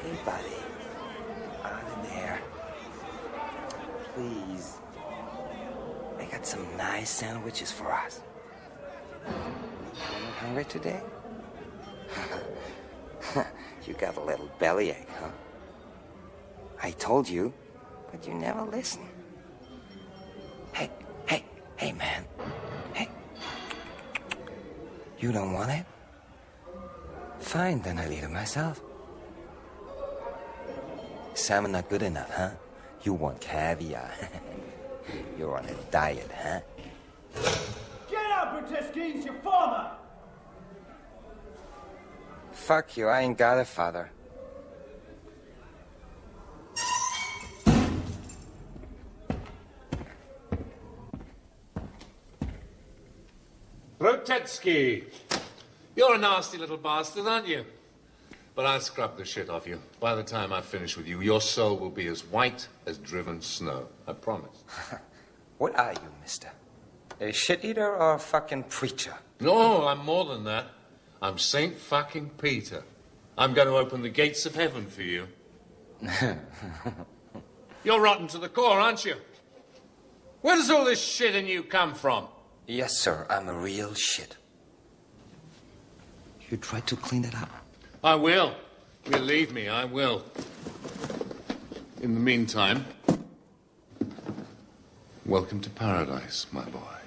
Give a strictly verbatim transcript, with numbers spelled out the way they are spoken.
Hey, buddy. Out in there. Please. I got some nice sandwiches for us. You're not hungry today? You got a little bellyache, huh? I told you, but you never listen. Hey, hey, hey, man. Hey. You don't want it? Fine, then I'll eat it myself. Salmon not good enough, huh? You want caviar. You're on a diet, huh? Get out, Bertiski! It's your father! Fuck you, I ain't got a father. Brotetsky, you're a nasty little bastard, aren't you? But I'll scrub the shit off you. By the time I finish with you, your soul will be as white as driven snow. I promise. What are you, mister? A shit-eater or a fucking preacher? No, I'm more than that. I'm Saint fucking Peter. I'm going to open the gates of heaven for you. You're rotten to the core, aren't you? Where does all this shit in you come from? Yes, sir, I'm a real shit. You try to clean it up? I will. Believe me, I will. In the meantime, welcome to paradise, my boy.